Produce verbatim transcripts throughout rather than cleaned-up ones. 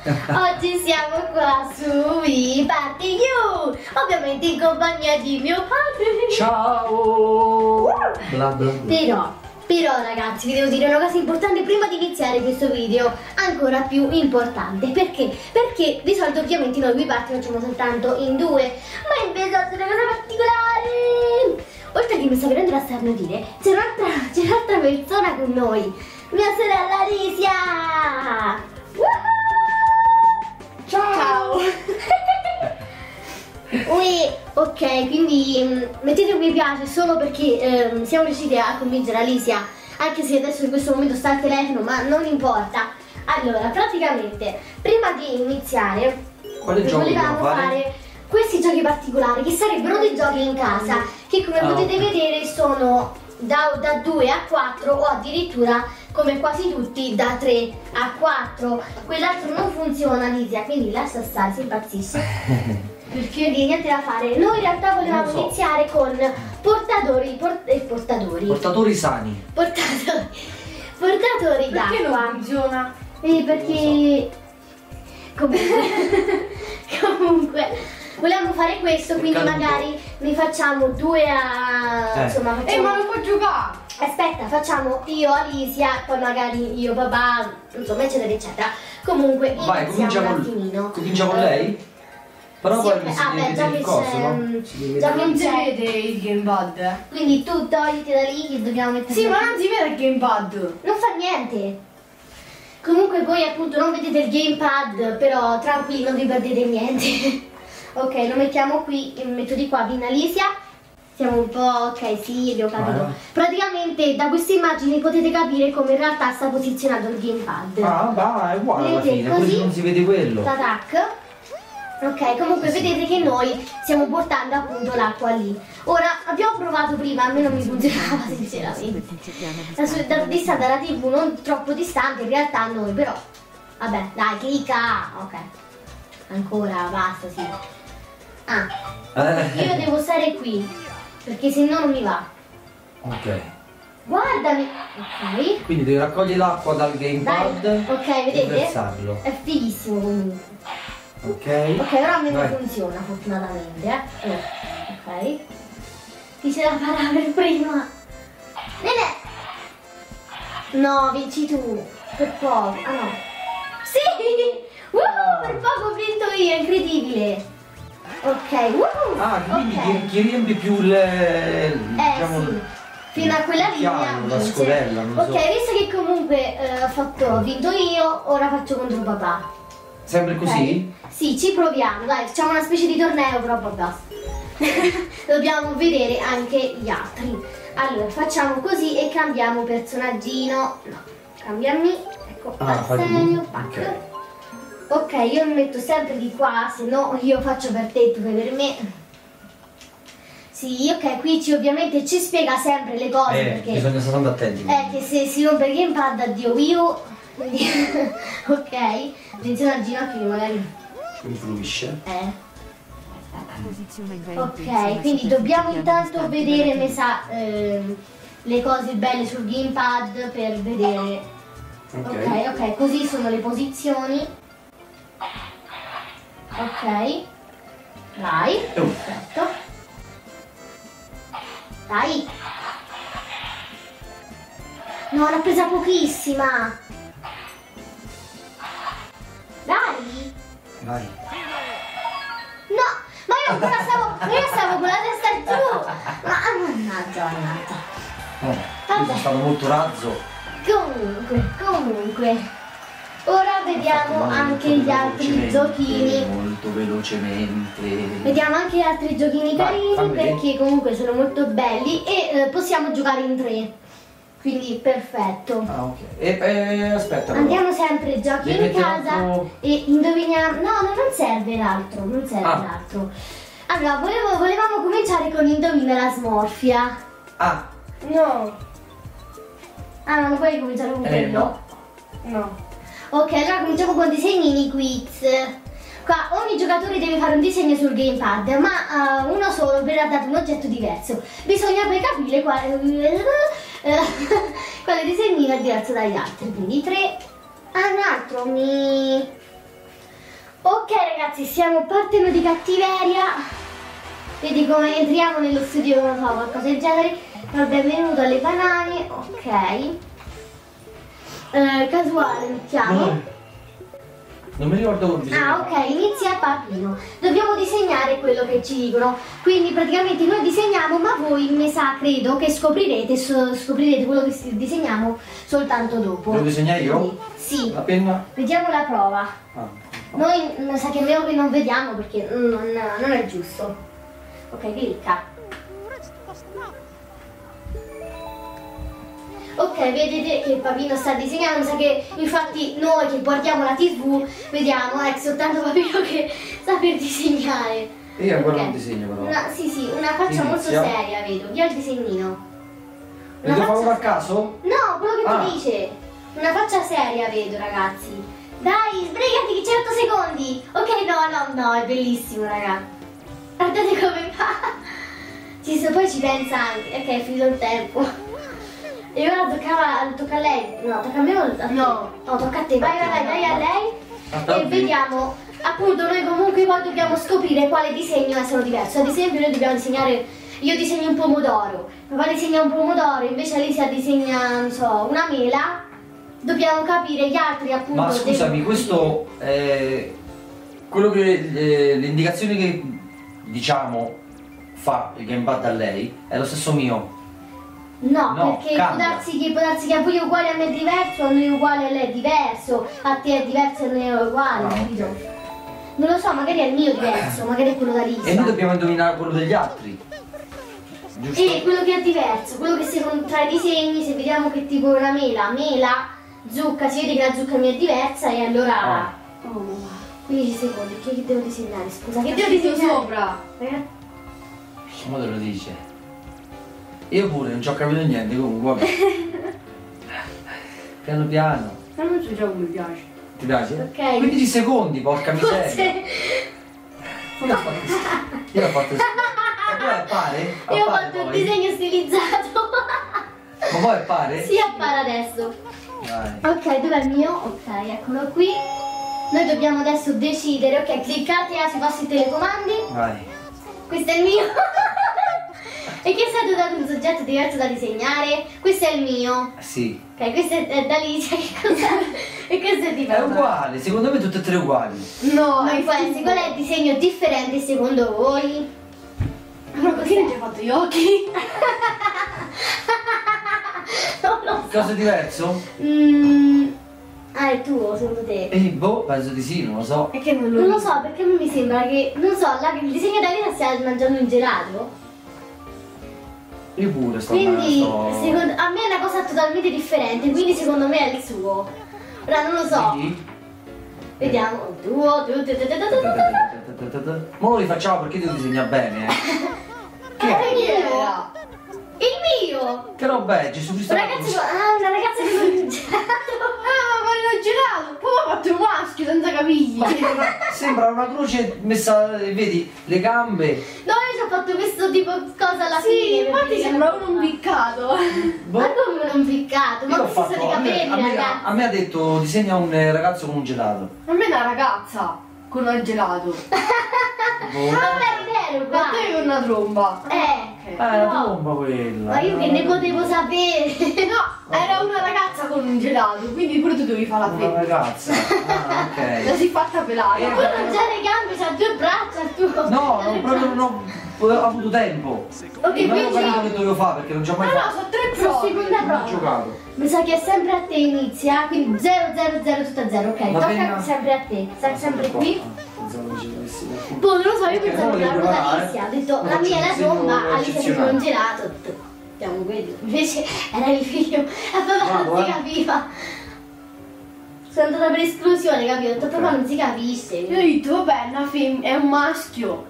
Oggi siamo qua su We Party You, ovviamente in compagnia di mio padre. Ciao! Bla bla bla. Però, però ragazzi, vi devo dire una cosa importante prima di iniziare questo video, ancora più importante. Perché? Perché di solito ovviamente noi We Party facciamo soltanto in due, ma invece è una cosa particolare. Oltre a che mi sta venendo da starnutire, c'è un'altra, c'è un'altra persona con noi, mia sorella Alicia! Woohoo! Ciao! Ui, ok, quindi mh, mettete un mi piace solo perché ehm, siamo riusciti a convincere Alicia, anche se adesso in questo momento sta al telefono, ma non importa. Allora, praticamente, prima di iniziare, quale gioco volevamo fare? fare questi giochi particolari, che sarebbero dei giochi in casa, che come ah, potete okay. vedere sono da, da due a quattro o addirittura, come quasi tutti, da tre a quattro. Quell'altro non funziona, Alicia, quindi lascia stare, si impazzisce. Perché niente da fare. Noi in realtà volevamo so. iniziare con portatori, port eh, portatori. Portatori sani. Portatori, portatori d'acqua. Perché non funziona? Eh, perché comunque, comunque volevamo fare questo, È quindi caduto. magari ne facciamo due a Eh. insomma Eh, facciamo... ma non può giocare! Aspetta, facciamo io, Alicia, poi magari io, papà, insomma, eccetera, eccetera. Comunque Vai, iniziamo comincia un con, attimino. comincia con Eh, lei? Però sì, poi ok. mi si Ah, deve beh, già vedere il che coso, c'è, no? mm, Si deve già vedere. Non si C'è. vede il gamepad, eh? Quindi tu togliti da lì che dobbiamo mettere. Sì, ma non si vede il gamepad! non fa niente. Comunque voi appunto non vedete il gamepad, però tranquilli, non vi perdete niente. Ok, lo mettiamo qui, lo metto di qua, viene Alicia. Siamo un po', ok, sì, abbiamo capito. Ah. Praticamente da queste immagini potete capire come in realtà sta posizionato il gamepad. Ah, va, è uguale alla Vedete, fine, così? così non si vede quello. Tac. Ok, comunque vedete che noi stiamo portando appunto l'acqua lì. Ora abbiamo provato prima, a me non mi funzionava sinceramente. Adesso da distante dalla tivù, non troppo distante in realtà noi, però vabbè, dai, clicca. Ok. Ancora, basta, sì. Ah, Eh. io devo stare qui, perché se no non mi va. Ok. Guardami. Ok. Quindi devi raccogliere l'acqua dal gamepad. Dai, ok, e vedete? versarlo. È fighissimo comunque. Ok. Ok, ora a me non Vai. funziona fortunatamente, eh. Eh, ok. Dice la parola per prima. Nene! No, vinci tu. Per poco. Ah no. Sì! Woohoo! Per poco ho vinto io, incredibile. Ok, woohoo! Ah, quindi Ok. chi, chi riempie più le... Eh diciamo, sì, fino a quella il linea piano, la vince. scodella, non ok, so. visto che comunque eh, ho fatto, ho vinto io, ora faccio contro papà. Sempre Ok? così? Sì, ci proviamo, dai, facciamo una specie di torneo, però poi basta. Dobbiamo vedere anche gli altri. Allora, facciamo così e cambiamo personaggino. No, cambiami. Ecco, Ah, fai Arsenio, tu? pac. Ok. Ok, io mi metto sempre di qua, se no io faccio per te e tu fai per me. Sì, ok, qui ci, ovviamente ci spiega sempre le cose, Eh, perché bisogna stare tanto attenti. è che se si rompe il gamepad addio io. Quindi ok, attenzione al ginocchio che magari Influisce. eh. Ok, quindi dobbiamo intanto vedere, mi sa, ehm, le cose belle sul gamepad per vedere. Ok. Ok, ok, così sono le posizioni. Ok. Vai, Oh. perfetto. Dai. No, l'ho presa pochissima. Dai. Vai. No, ma io ancora stavo, io stavo con la testa giù. Ma mannaggia, mannaggia. Oh, io Vabbè. sono stato molto razzo. Comunque, comunque. Ora vediamo Molto anche gli altri velocemente, giochini. Molto velocemente. Vediamo anche gli altri giochini Vai, carini, fammi vedere. perché comunque sono molto belli e eh, possiamo giocare in tre. Quindi perfetto. Ah, ok. E eh, aspetta. però. Andiamo sempre giochi Devi in mettere casa altro- e indoviniamo. No, no, non serve l'altro, non serve Ah. l'altro. Allora, volevo- volevamo cominciare con indovina la smorfia. Ah, No. Ah, non puoi cominciare con eh quello? no. No. Ok, allora cominciamo con disegnini quiz. Qua ogni giocatore deve fare un disegno sul gamepad, ma uh, uno solo verrà dato un oggetto diverso. Bisogna poi capire quale, eh, quale disegnino è diverso dagli altri. Quindi tre. Ah, un altro mi... Ok ragazzi, siamo partendo di cattiveria. Vedi come entriamo nello studio, non so, qualcosa del genere. Il benvenuto alle banane, ok. Eh, casuale mettiamo. Non mi ricordo come bisogna Ah ok, inizia Papino. Dobbiamo disegnare quello che ci dicono. Quindi praticamente noi disegniamo, ma voi mi sa, credo che scoprirete, so- scoprirete quello che si- disegniamo soltanto dopo. Devo disegnare io? Quindi, sì. La penna? Vediamo la prova. Ah. Noi mi sa che meglio che non vediamo perché non, non è giusto. Ok, clicca. Ok, vedete che il Papino sta disegnando, mi sa che infatti noi che guardiamo la tivù vediamo, è soltanto Papino che sa per disegnare. E io ancora Ok. non disegno però. Una, sì, sì, una faccia molto Inizia. seria, vedo. Via il disegnino. E devo farlo a caso? No, quello che Ah. ti dice. Una faccia seria, vedo, ragazzi. Dai, sbrigati che c'è otto secondi. Ok, no, no, no, è bellissimo, ragazzi. Guardate come fa. Ci so, poi ci pensa anche. Ok, è finito il tempo. E ora toccava, tocca a lei. No, tocca a me o a te? No. No, tocca a te. Vai, vai, vai, dai a lei. Ah, E ok. vediamo. Appunto, noi comunque poi dobbiamo scoprire quale disegno è stato diverso. Ad esempio, noi dobbiamo disegnare. Io disegno un pomodoro. Papà disegna un pomodoro, invece Alicia disegna, non so, una mela. Dobbiamo capire gli altri appunto. Ma scusami, devono questo è quello che eh, le indicazioni che diciamo fa il gamepad a lei è lo stesso mio. No, No, perché può cambia. darsi, che, può darsi che a voi è uguale a me è diverso, a noi è uguale a lei è diverso, a te è diverso e a noi è uguale, Ah, capito? ok. Non lo so, magari è il mio diverso, magari è quello da Lisa. E noi dobbiamo indovinare quello degli altri. Giusto? E quello che è diverso, quello che secondo tra i disegni, se vediamo che tipo una mela, mela, zucca, si vede che la zucca mia è diversa e allora Ah. Oh, quindici secondi, che, che devo disegnare? Scusa, che che devo scritto disegnare? sopra? Ragazzi, Come te lo dice? Io pure non ci ho capito niente comunque. Vabbè. Piano piano. Ma non so già come mi piace. Ti piace? Ok. quindici secondi, porca miseria. forse Io l'ho fatto. Io l'ho fatto. E poi appare? io ho Appare fatto un poi? disegno stilizzato. Ma poi appare? Sì, appare adesso. Dai. Ok, dov'è il mio? Ok, eccolo qui. Noi dobbiamo adesso decidere, ok, cliccate sui vostri telecomandi. Vai. Questo è il mio. E che è stato dato un soggetto diverso da disegnare? Questo è il mio. Sì. Ok, questo è, è da Alicia, che cos'è? E questo è di È papà. uguale, secondo me tutte e tre uguali. No, Non può essere, qual è il disegno differente secondo voi? Ma perché non ti hai fatto gli occhi? Non lo so. Cosa è diverso? Mm, ah, è il tuo, secondo te? Eh, boh, penso di sì, non lo so. È che non lo Non lo so, perché a me mi sembra che, non so, là, che il disegno da Alicia stia mangiando un gelato. Io pure sto Quindi, sto... secondo, a me è una cosa totalmente differente, quindi secondo me è il suo. Ora non lo so. Vedi? Vediamo. Il tuo, tu, tu, tu, tu, tu, tu, tu. Ma lo rifacciamo perché devo disegnare bene, eh. Che Ah, è? il mio! era? Il mio! Che roba è? Gesù Cristo? Ragazzi, ah, una ragazza che non un gelato. Ah, ma l'ho gelato! Poi ho fatto un maschio senza capigli! Sembra una croce messa, vedi, le gambe. No, io ci ho fatto questo tipo cosa alla Sì, fine. infatti perché- sembra uno impiccato! Boh. Ma come un piccato? Ma Io ho questi fatto, sono i a me, capelli, a, me, ragazzi. a me ha detto disegna un eh, ragazzo con un gelato. A me è una ragazza con un gelato! Boh. Ma non è vero, Ma te con una tromba! Eh. Eh, Ok. la no. tromba quella. Ma io che ne potevo sapere? No, era una ragazza con un gelato, quindi pure tu dovevi fare la Una femmina. ragazza. Ah, La ok. si è fatta pelare. Ma tu non c'ha le gambe, c'ha due braccia tu. No, non, proprio non ho, ho avuto tempo. Ok, non avevo capito quindi. che dovevo fare perché non ci ho Ah mai no, fatto. sono tre Sono prove. seconda Non ho prova. giocato. Mi sa che è sempre a te inizia, quindi zero zero zero tutto a zero, ok? Va Tocca bene. sempre a te, stai sempre qui. Ah, pensavo che ci dovessi qualcuno. Boh, non lo so, io Ok, pensavo poi che la devo cosa provare. Alicia, ho detto Lo la faccio mia è la un disegno tomba, Alicia si eccezionale. un gelato, ho detto, abbiamo quello. Invece era il figlio, a papà Bravo, non si eh. capiva. Sono andata per esclusione, capito? Ho detto, papà non si capisce. Io ho detto, vabbè, è una femmina, è un maschio.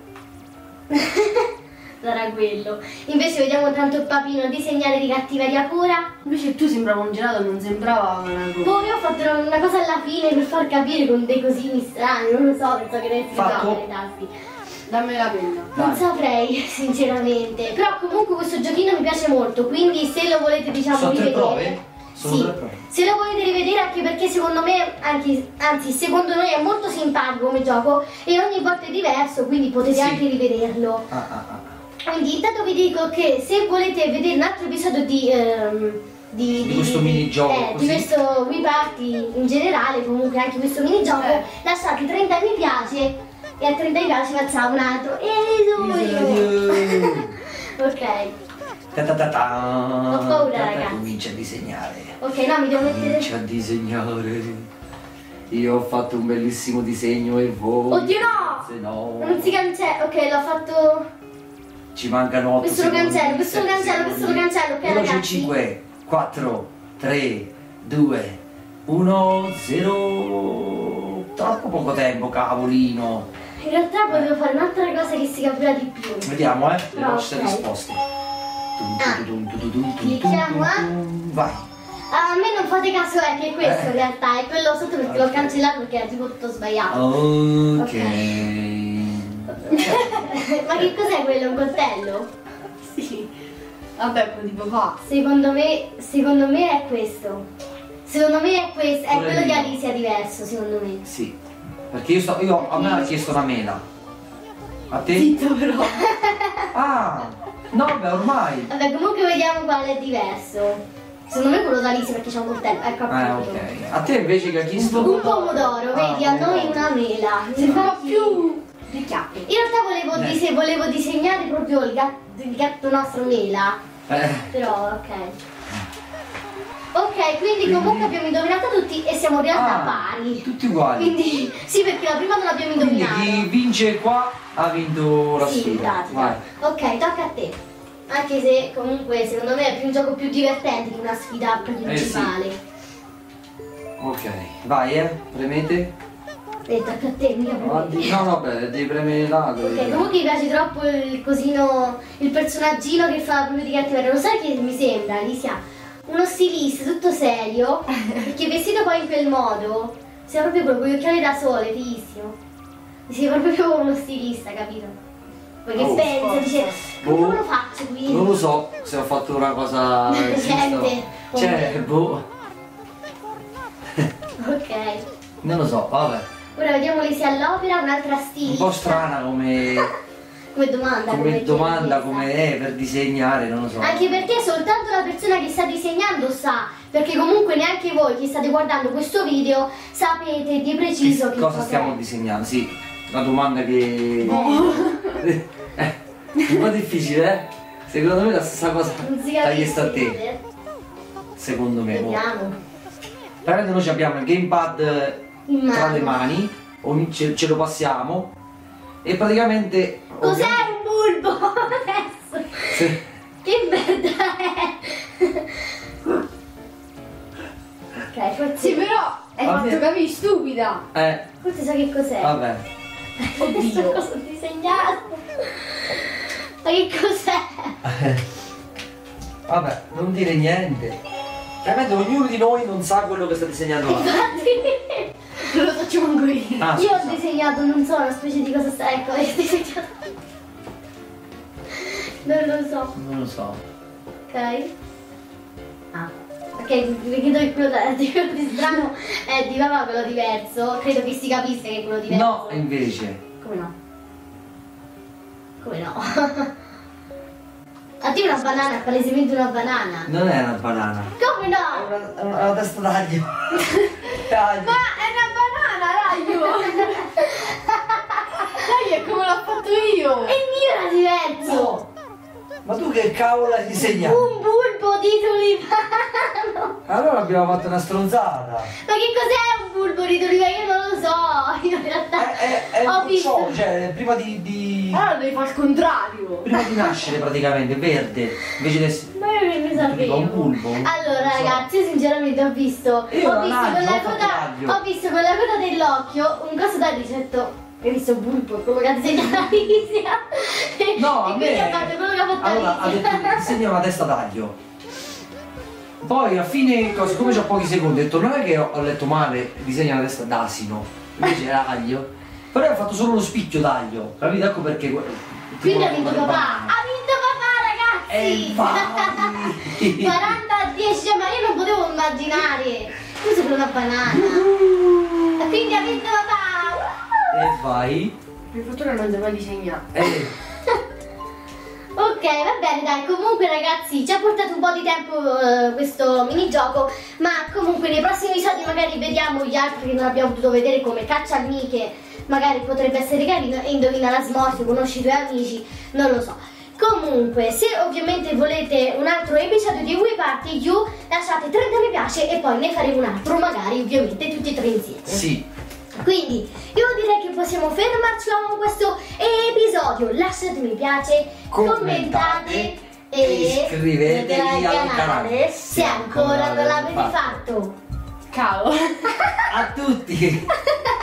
Sarà quello. Invece vediamo tanto il papino disegnare di cattiveria pura. Invece tu sembrava un gelato, non sembrava una cosa. Boh, io ho fatto una cosa alla fine per far capire con dei cosini strani, non lo so, penso che ne si Fatto? le tasti. Dammi la penna. Non Dai. saprei, sinceramente. Però comunque questo giochino mi piace molto, quindi se lo volete diciamo Sono tre rivedere. prove? Sono Sì, tre prove. se lo volete rivedere anche perché secondo me, anche, anzi secondo noi è molto simpatico come gioco e ogni volta è diverso, quindi potete Sì. anche rivederlo. Ah, ah, ah. Quindi intanto vi dico che se volete vedere un altro episodio di, ehm, di, Di questo minigioco eh, di così. questo Wii Party in generale, comunque anche questo minigioco, Eh. lasciate trenta mi piace e a trenta mi piace facciamo un altro episodio. Ok, Ta ta ta ta. Ho paura, Ta ta, ragazzi. Comincia a disegnare. ok, no, mi devo mettere. Comincia a disegnare. Io ho fatto un bellissimo disegno e voi. Oddio no! Se no. Non si cancella, ok, l'ho fatto. Ci mancano otto Questo lo secondi. cancello, questo lo sette cancello, questo lo secondi. cancello, ok, Veloce, ragazzi? cinque, quattro, tre, due, uno, zero. Troppo poco tempo, cavolino. In realtà volevo fare un'altra cosa che si capirà di più. Vediamo, eh, le No, vostre ok. risposte. Ah. Clicchiamo, eh. Vai. Ah, a me non fate caso, è che questo Eh. in realtà è quello sotto perché l'ho Ok. cancellato perché era tipo tutto sbagliato. Ok. Ma che cos'è quello? Un coltello? Sì. Vabbè, poi tipo fa. Secondo me, secondo me è questo. Secondo me è questo, è Pure quello di io. Alicia diverso, secondo me. Sì. Perché io sto. Io a me ha chiesto una mela. A te? Zitto però. Ah! No, beh, ormai. Vabbè, comunque vediamo quale è diverso. Secondo me quello da Alicia perché c'è un coltello, ecco Ah, appunto. ok. A te invece che ha chiesto. Un pomodoro, Ah, vedi, a noi pomodoro. una mela. Si fa Infatti- più di chiappe. In realtà volevo, Eh. dise- volevo disegnare proprio il gatto, il gatto nostro mela, Eh. però ok. Ok, quindi comunque abbiamo indovinato tutti e siamo in realtà Ah, pari. tutti uguali. Quindi sì, perché la prima non l'abbiamo Quindi indovinato. chi vince qua ha vinto la Sì, in sfida. pratica. Vai. Ok, tocca a te. Anche se comunque secondo me è più un gioco più divertente che una sfida principale. Ok, vai eh, premete. E tocca a te, mica Avanti. No, no, beh, devi premere là. devi- Ok, comunque mi piace troppo il cosino, il personaggino che fa proprio di cattiveria. Lo sai che mi sembra, Alicia? Uno stilista tutto serio, perché vestito poi in quel modo, sei proprio quello con gli occhiali da sole, fighissimo. Sei proprio uno stilista, capito? Poi che Oh, pensa, forza. dice, Boh. come lo faccio qui? Non lo so se ho fatto una cosa giusta. Niente. Cioè, boh. Ok. Non lo so, vabbè. Ora vediamo Alicia all'opera, un'altra Un stilista. po' strana come, Come domanda. come domanda, chiesa. come è per disegnare, non lo so. Anche perché soltanto la persona che sta disegnando sa, perché comunque neanche voi che state guardando questo video sapete di preciso Che che cosa stiamo disegnando? Sì, la domanda che. Eh, un po' difficile, eh? Secondo me la stessa cosa Non si l'ha chiesto a capisce. te. Secondo me. mo. Vediamo. Praticamente noi abbiamo il gamepad In tra mano. le mani, ogni- ce, ce lo passiamo e praticamente. Cos'è ovviamente- un bulbo adesso? se- Che merda è? Ok, forse, Sì, però hai Vabbè. fatto capire stupida. Eh, forse so che cos'è. vabbè. Oddio. Cosa ho disegnato? Ma che cos'è? Vabbè, non dire niente. Veramente ognuno di noi non sa quello che sta disegnando là. Infatti, Non lo faccio manco io. Ah, io ho scusa. disegnato, non so, una specie di cosa sta. Ecco, hai disegnato. Non lo so. Non lo so. Ok. Ah. Ok, credo che quello da- di quello di strano è di papà quello diverso. Credo che si capisca che è quello diverso. No, invece. Come no? Come no? A te una banana, è palesemente una banana. Non è una banana. Come È no? una, è una, è una testa d'aglio. Taglio. Ma è una banana, raglio! Dai, è come l'ho fatto io! E il mio era diverso! Ma tu che cavolo hai disegnato? Un bulbo di tulipano! Allora abbiamo fatto una stronzata. Ma che cos'è un bulbo di tulipano? Io non lo so! Io in realtà È, è, è ho un visto. ciò, cioè prima di, di Allora devi fare il contrario! prima di nascere praticamente, verde, invece di essere. Ma io che ne Tipo sapevo? un bulbo. Allora Non so. ragazzi, io sinceramente ho visto, Io ho la visto lancio, con la ho fatto coda, taglio. ho visto con la coda dell'occhio un coso da ricetto. Hai visto un bulbo, quello che ha disegnato Alicia. No, e a quindi me. ho fatto quello che ha fatto Allora ha detto Alicia. disegna una testa d'aglio. Poi a fine, co- siccome c'ho pochi secondi, ho detto non è che ho, ho letto male, disegna una testa d'asino, invece era aglio. Però ho fatto solo lo spicchio d'aglio, capito? Ecco perché. que- tipo Quindi ha la vinto forma papà, del banano. ha vinto papà E ragazzi! infatti. quaranta a dieci, cioè, ma io non potevo immaginare. Questo è una banana. E quindi ha vinto papà. E vai. Per fortuna non devo disegnare. Eh. Ok, va bene, dai, comunque ragazzi ci ha portato un po' di tempo uh, questo minigioco, ma comunque nei prossimi episodi magari vediamo gli altri che non abbiamo potuto vedere, come Caccia amiche, magari potrebbe essere carino, e Indovina la smorfia, conosci i tuoi amici, non lo so. Comunque, se ovviamente volete un altro episodio di We Party You, lasciate trenta mi piace e poi ne faremo un altro, magari ovviamente tutti e tre insieme. Sì. Quindi io direi che possiamo fermarci con questo episodio. Lasciate mi piace, commentate, commentate e e iscrivetevi al al canale canale se ancora non l'avete fatto. Ciao. A tutti.